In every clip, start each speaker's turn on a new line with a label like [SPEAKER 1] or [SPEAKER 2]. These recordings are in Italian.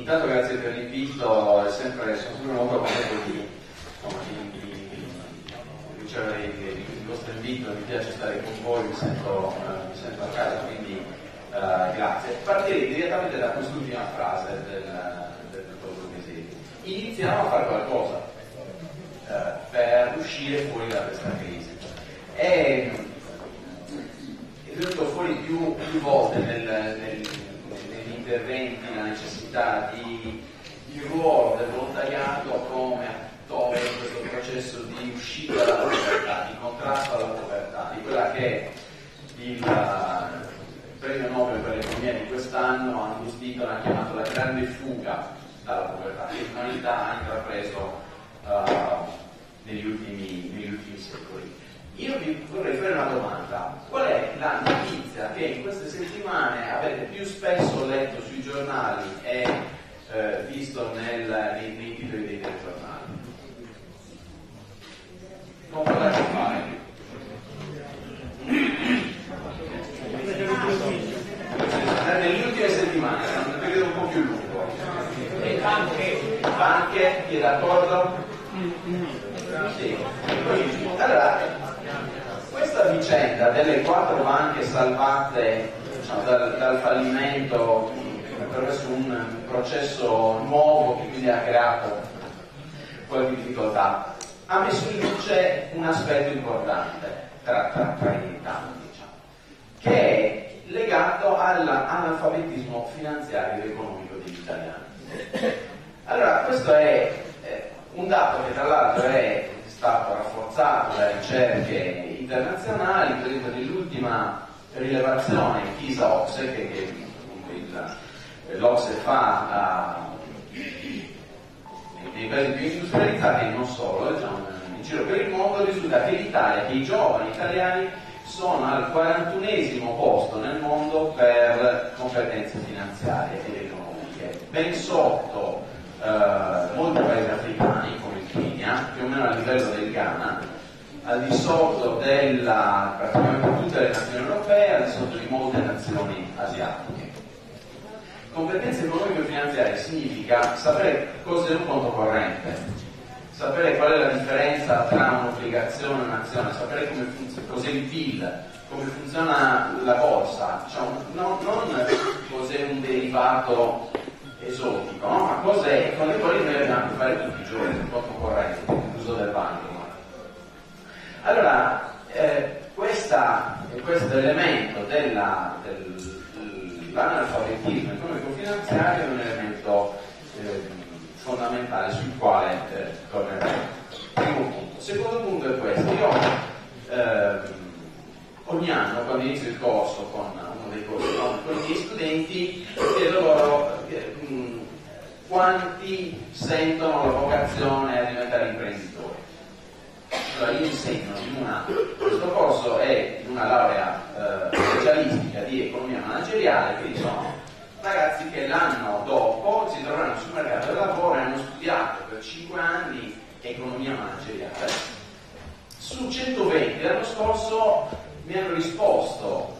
[SPEAKER 1] intanto grazie per l'invito, sono sempre molto contento di ricevere il vostro invito, mi piace stare con voi, mi sento a casa, quindi grazie. Partirei direttamente da quest'ultima frase del dottor Borghesini. Iniziamo a fare qualcosa per uscire fuori da questa crisi. È venuto fuori più volte negli interventi la necessità di il ruolo del volontariato come attore in questo processo di uscita dalla povertà, di contrasto alla povertà, di quella che il premio Nobel per l'economia di quest'anno ha angustito, l'ha chiamato la grande fuga dalla povertà, che l'umanità ha intrapreso negli ultimi secoli. Io vi vorrei fare una domanda: qual è la notizia che in queste settimane avete più spesso letto sui giornali e visto nei titoli dei telegiornali? Non potete fare. Nelle ultime settimane, è un periodo un po' più lungo. E banche, chi è d'accordo? Sì. Allora, questa vicenda delle 4 banche salvate, diciamo, dal fallimento attraverso un processo nuovo che quindi ha creato qualche difficoltà, ha messo in luce un aspetto importante tra i tanti, diciamo, che è legato all'analfabetismo finanziario ed economico degli italiani. Allora, questo è un dato che tra l'altro è stato rafforzato da ricerche internazionali. Per esempio nell'ultima rilevazione PISA-OCSE che l'OCSE fa nei paesi più industrializzati e non solo, diciamo, in giro per il mondo, risulta che l'Italia, che i giovani italiani sono al 41esimo posto nel mondo per competenze finanziarie ed economiche, ben sotto molti paesi africani come il Kenya, più o meno a livello del Ghana, al di sotto della praticamente tutte le nazioni europee, al di sotto di molte nazioni asiatiche. Competenze economico-finanziarie significa sapere cos'è un conto corrente, sapere qual è la differenza tra un'obbligazione e un'azione, sapere cos'è il PIL, come funziona la borsa, diciamo, non cos'è un derivato esotico, no? Ma cos'è con le quali noi dobbiamo a che fare tutti i giorni, un conto corrente, l'uso del banco. Allora, questo elemento dell'analfabetismo economico-finanziario è un elemento fondamentale sul quale torneremo. Primo punto. Secondo punto è questo: io ogni anno, quando inizio il corso con uno dei corsi con i miei studenti, chiedo loro quanti sentono la vocazione a diventare imprenditori. Allora io insegno questo corso è in una laurea specialistica di economia manageriale, quindi sono ragazzi che l'anno dopo si trovano sul mercato del lavoro e hanno studiato per 5 anni economia manageriale. Su 120 l'anno scorso mi hanno risposto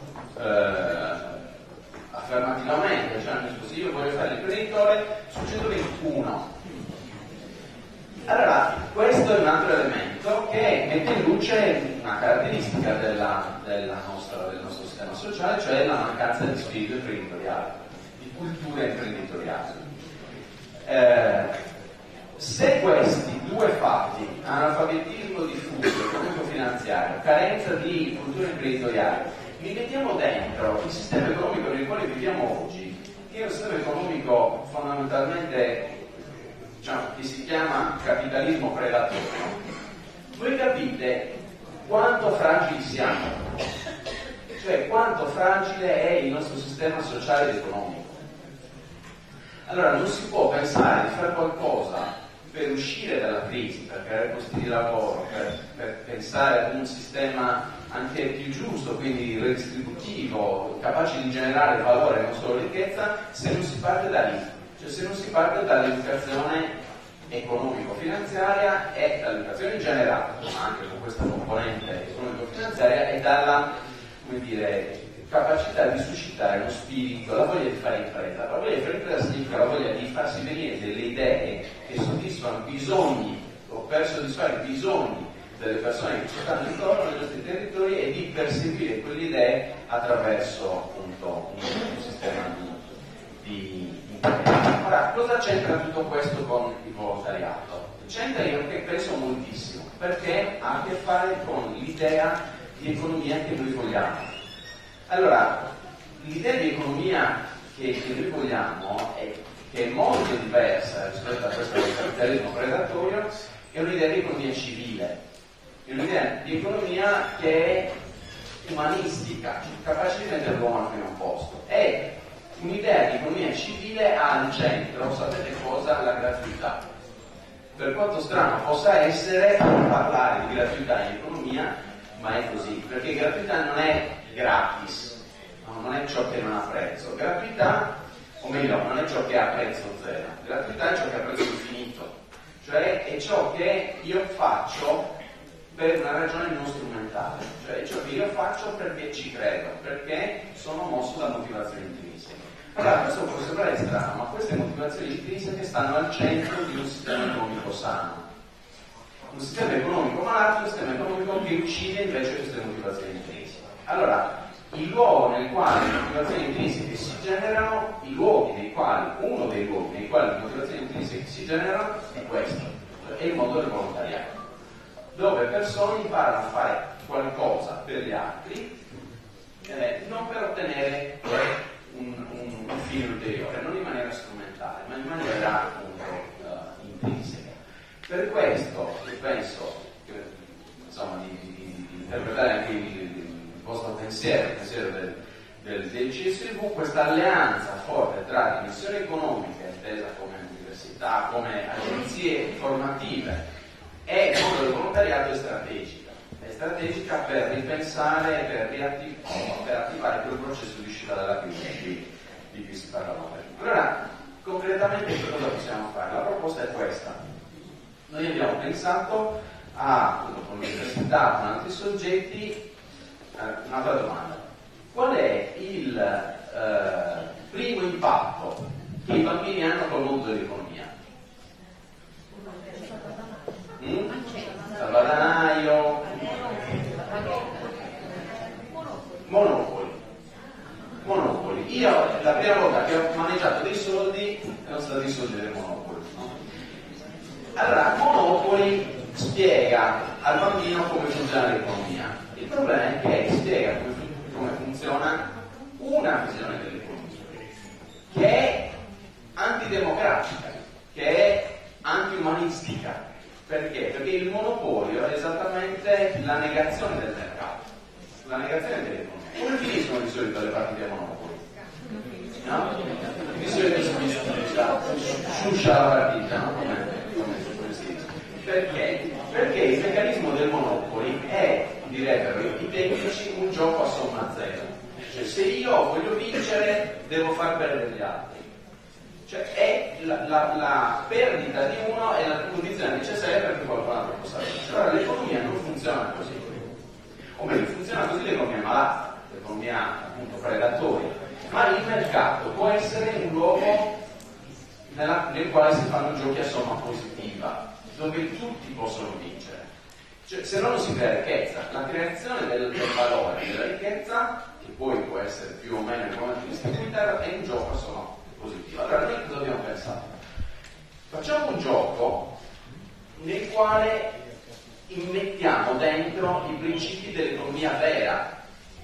[SPEAKER 1] affermativamente, cioè hanno risposto io voglio fare l'imprenditore, su 121. Allora, questo è un altro elemento che mette in luce una caratteristica del nostro sistema sociale, cioè la mancanza di spirito imprenditoriale, di cultura imprenditoriale. Se questi due fatti, analfabetismo diffuso, economico-finanziario, carenza di cultura imprenditoriale, li mettiamo dentro il sistema economico nel quale viviamo oggi, che è un sistema economico fondamentalmente, diciamo, che si chiama capitalismo predatore, voi capite quanto fragili siamo, cioè quanto fragile è il nostro sistema sociale ed economico. Allora non si può pensare di fare qualcosa per uscire dalla crisi, per creare posti di lavoro, per pensare ad un sistema anche più giusto, quindi redistributivo, capace di generare valore e non solo ricchezza, se non si parte da lì. Cioè se non si parte dall'educazione economico-finanziaria e dall'educazione in generale, ma anche con questa componente economico-finanziaria, e dalla, come dire, capacità di suscitare uno spirito, la voglia di fare impresa. La voglia di fare impresa significa la voglia di farsi venire delle idee che soddisfano bisogni o per soddisfare i bisogni delle persone che ci stanno intorno nei nostri territori e di perseguire quelle idee attraverso appunto un sistema di impresa. Ora, cosa c'entra tutto questo con il volontariato? C'entra, io che penso, moltissimo, perché ha a che fare con l'idea di economia che noi vogliamo. Allora, l'idea di economia che noi vogliamo, che è molto diversa rispetto a questo capitalismo predatorio, è un'idea di economia civile, è un'idea di economia che è umanistica, capace di mettere l'uomo al primo posto. È un'idea di economia civile ha al centro, sapete cosa? La gratuità. Per quanto strano possa essere parlare di gratuità in economia, ma è così, perché gratuità non è gratis, no? Non è ciò che non ha prezzo. Gratuità, o meglio, non è ciò che ha prezzo zero. Gratuità è ciò che ha prezzo infinito, cioè è ciò che io faccio per una ragione non strumentale, cioè è ciò che io faccio perché ci credo, perché sono mosso da motivazioni intrinseche. Allora, questo può sembrare strano, ma queste motivazioni intrinseche stanno al centro di un sistema economico sano. Un sistema economico malato, un sistema economico che uccide invece queste motivazioni intrinseche. Allora, il luogo nel quale le motivazioni intrinseche si generano, uno dei luoghi nei quali le motivazioni intrinseche si generano è questo, è il mondo del volontariato, dove persone imparano a fare qualcosa per gli altri, non per ottenere un fine ulteriore, non in maniera strumentale, ma in maniera appunto intrinseca. Per questo io penso insomma, di interpretare anche il vostro pensiero, il pensiero del CSV, questa alleanza forte tra dimensioni economiche, intesa come università, come agenzie formative, e il mondo del volontariato è strategica per ripensare, per attivare quel processo di uscita dalla crisi di cui si parlava prima. Allora, concretamente che cosa possiamo fare? La proposta è questa. Noi abbiamo pensato con l'università, con altri soggetti, un'altra domanda. Qual è il primo impatto che i bambini hanno col mondo dell'economia? Salvadanaio, monopoli. Io la prima volta che ho maneggiato dei soldi erano stati i soldi del Monopoli. Allora, Monopoli spiega al bambino come funziona l'economia. Il problema è che spiega come funziona una visione dell'economia che è antidemocratica, che è antiumanistica. Perché? Perché il monopolio è esattamente la negazione del mercato, la negazione dell'economia. Come finiscono di solito le partite a monopoli? No? Di solito si sciuscia la partita, no? Come si dice. Perché? Perché il meccanismo del monopoli è, direbbero i tecnici, un gioco a somma zero. Cioè, se io voglio vincere, devo far perdere gli altri. Cioè è la perdita di uno è la condizione necessaria perché qualcun altro possa vincere. Allora l'economia non funziona così, o meglio funziona così l'economia malata, l'economia appunto predatoria, ma il mercato può essere un luogo nel quale si fanno giochi a somma positiva, dove tutti possono vincere. Cioè, se no non si crea ricchezza. La creazione del valore della ricchezza, che poi può essere più o meno in momento distribuita, è un gioco a somma positiva. Allora noi cosa dobbiamo pensare? Facciamo un gioco nel quale immettiamo dentro i principi dell'economia vera.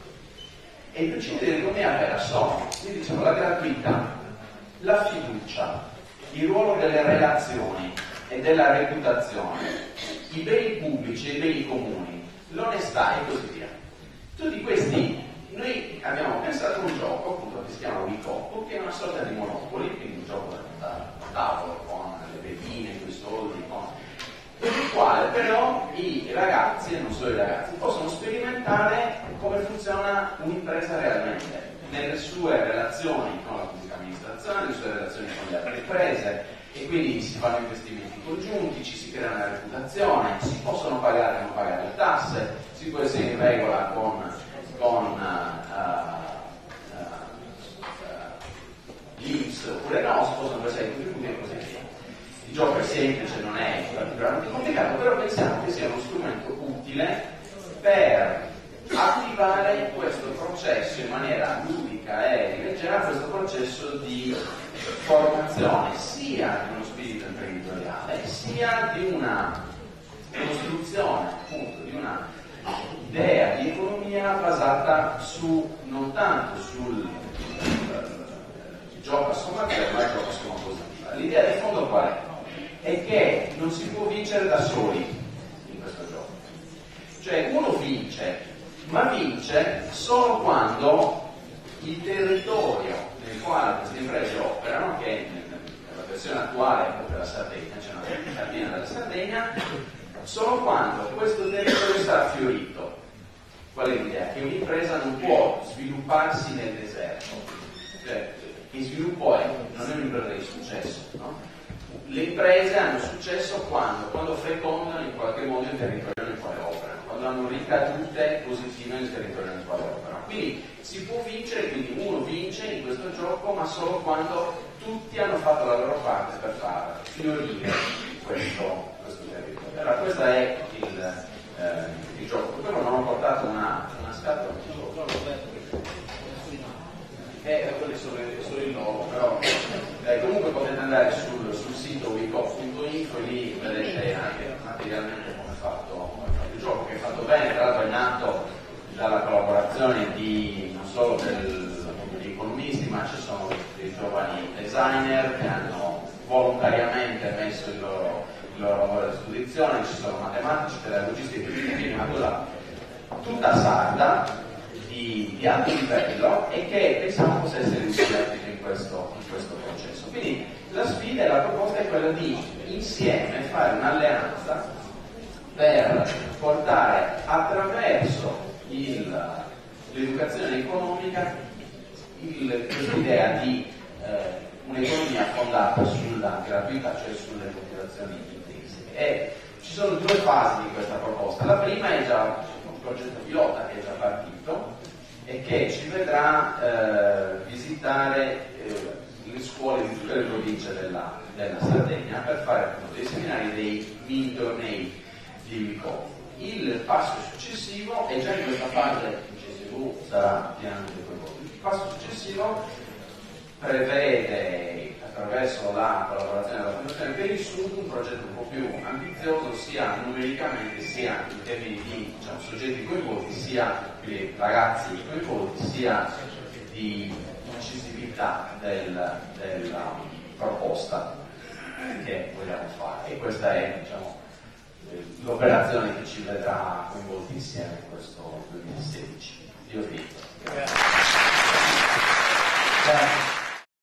[SPEAKER 1] E i principi dell'economia vera sono, noi diciamo, la gratuità, la fiducia, il ruolo delle relazioni e della reputazione, i beni pubblici e i beni comuni, l'onestà e così via. Tutti questi, noi abbiamo pensato a un gioco appunto che si chiama Wicoppo, che è una sorta di monopoli, quindi un gioco da tavolo con le pedine, con i soldi, nel quale però i ragazzi, e non solo i ragazzi, possono sperimentare come funziona un'impresa realmente, nelle sue relazioni con la pubblica amministrazione, nelle sue relazioni con le altre imprese, e quindi si fanno investimenti congiunti, ci si crea una reputazione, si possono pagare o non pagare le tasse, si può essere in regola con possono essere contributi e così via. Il gioco è semplice, non è particolarmente complicato, però pensiamo che sia uno strumento utile per attivare questo processo in maniera ludica e leggera, questo processo di formazione sia di uno spirito imprenditoriale, sia di una costruzione appunto di una idea di economia basata non tanto sul gioco a somma zero, ma il gioco a somma positiva. L'idea di fondo qual è? È che non si può vincere da soli in questo gioco. Cioè uno vince, ma vince solo quando il territorio nel quale queste imprese operano, che nella versione attuale è proprio la Sardegna, c'è una Sardegna della Sardegna, solo quando questo territorio sarà fiorito. Qual è l'idea? Che un'impresa non può svilupparsi nel deserto, cioè il sviluppo non è un'impresa di successo, no? Le imprese hanno successo quando fecondano in qualche modo il territorio nel quale operano, quando hanno ricadute positive nel territorio nel quale operano. Quindi si può vincere, quindi uno vince in questo gioco, ma solo quando tutti hanno fatto la loro parte per far fiorire questo territorio. Allora questo è il gioco. Però non ho portato una scatola. Quello è solo il logo, però comunque potete andare sul sito wicop.info e lì vedete anche materialmente come è fatto il gioco, che è fatto bene, tra l'altro è nato dalla collaborazione non solo di economisti, ma ci sono dei giovani designer che hanno volontariamente messo il loro lavoro a disposizione, ci sono matematici, pedagogisti e tutti, quindi una cosa tutta sarda di alto livello e che pensiamo possa essere utile in questo processo. Quindi la sfida e la proposta è quella di insieme fare un'alleanza per portare attraverso l'educazione economica quest'idea di un'economia fondata sulla gratuità, cioè sulle motivazioni intrinseche. E ci sono due fasi di questa proposta. La prima è già un progetto pilota che è già partito e che ci vedrà visitare le scuole di tutte le province della Sardegna per fare appunto dei seminari, dei mini tornei di Wicop. Il passo successivo è già in questa fase, il CSV sarà pienamente coinvolto. Il passo successivo prevede, attraverso la collaborazione della Fondazione per il Sud, un progetto un po' più ambizioso sia numericamente sia in termini di soggetti coinvolti, sia di ragazzi coinvolti, sia di incisività della proposta che vogliamo fare. E questa è l'operazione che ci vedrà coinvolti insieme in questo 2016. Dio vi